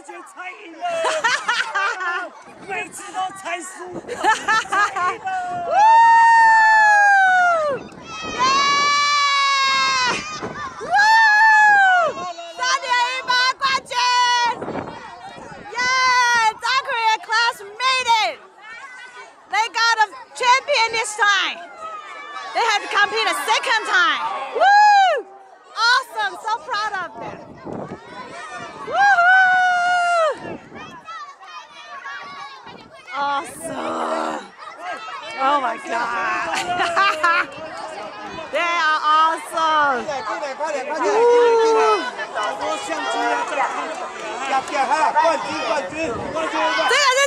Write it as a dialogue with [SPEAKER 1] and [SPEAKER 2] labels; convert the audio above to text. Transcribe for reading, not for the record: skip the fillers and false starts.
[SPEAKER 1] 觉猜赢了，每次都猜输，猜赢了。
[SPEAKER 2] 3.18冠军！South Korea class made it. They got a champion this time. They had to compete a second time. Woo! Awesome. So proud of them. Woohoo! Awesome. Oh my God. They are awesome.
[SPEAKER 1] 好多相机啊，要哈，冠军！
[SPEAKER 2] 这个是